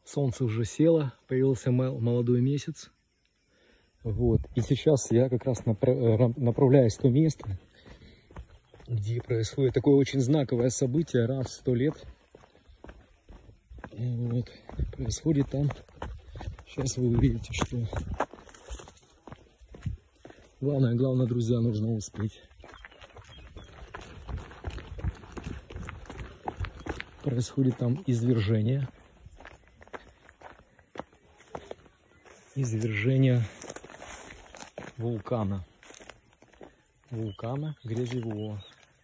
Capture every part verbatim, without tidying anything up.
Солнце уже село, появился молодой месяц. Вот. И сейчас я как раз направляюсь в то место, где происходит такое очень знаковое событие раз в сто лет. И вот. Происходит там. Сейчас вы увидите, что... Главное, главное, друзья, нужно успеть. Происходит там извержение. Извержение вулкана. Вулкана грязевого.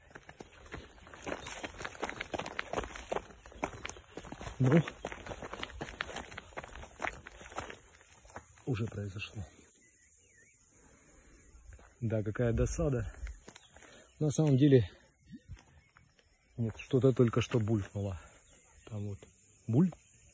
Ну, уже произошло. Да, какая досада. На самом деле, нет, что-то только что булькнуло. Там вот буль.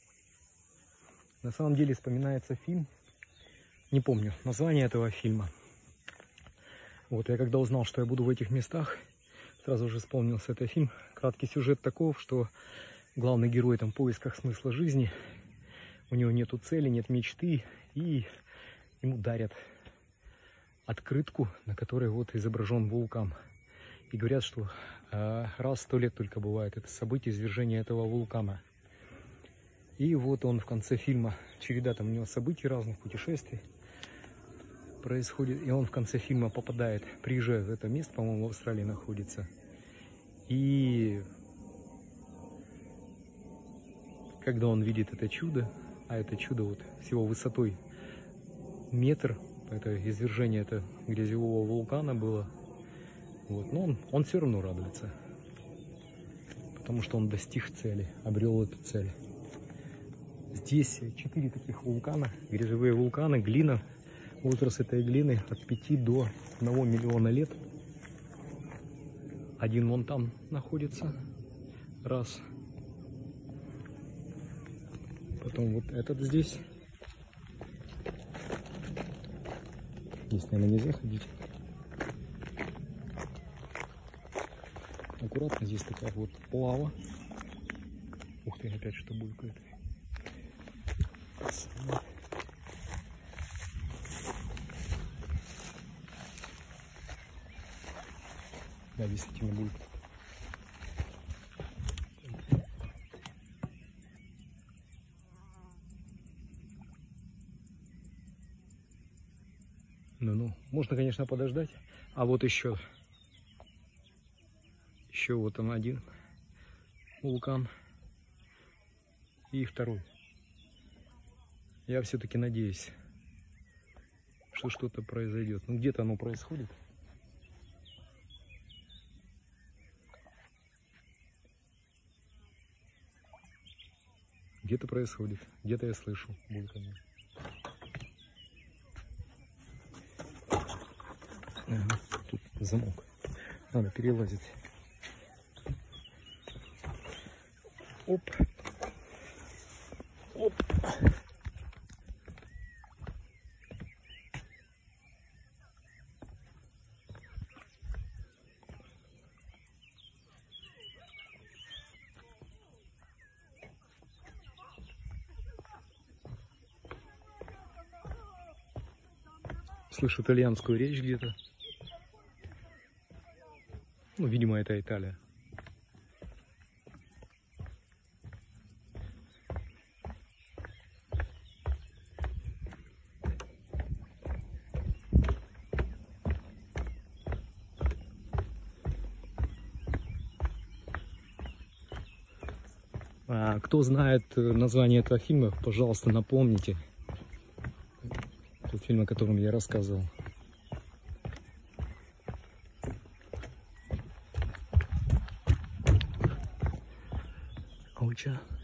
На самом деле вспоминается фильм. Не помню название этого фильма. Вот я когда узнал, что я буду в этих местах, сразу же вспомнился этот фильм. Краткий сюжет таков, что главный герой там в поисках смысла жизни. У него нету цели, нет мечты. И ему дарят открытку, на которой вот изображен вулкан. И говорят, что э, раз в сто лет только бывает это событие извержения этого вулкана. И вот он в конце фильма, череда там у него событий разных, путешествий происходит. И он в конце фильма попадает, приезжает в это место, по-моему, в Австралии находится. И когда он видит это чудо, а это чудо вот всего высотой метр, это извержение это грязевого вулкана было, вот, но он, он все равно радуется, потому что он достиг цели, обрел эту цель. Здесь четыре таких вулкана, грязевые вулканы, глина, возраст этой глины от пяти до одного миллиона лет. Один вон там находится, раз. Потом вот этот здесь. Здесь, наверное, нельзя ходить. Аккуратно, здесь такая вот лава. Ух ты, опять что булькает. Да, действительно булькает. Ну-ну, можно, конечно, подождать. А вот еще, еще вот он один вулкан и второй. Я все-таки надеюсь, что что-то произойдет. Ну, где-то оно происходит. Где-то происходит, где-то я слышу бульканье. Ага, тут замок. Надо перелазить. Оп. Оп. Слышу итальянскую речь где-то. Ну, видимо, это Италия. А кто знает название этого фильма, пожалуйста, напомните. Тот фильм, о котором я рассказывал. Ауча.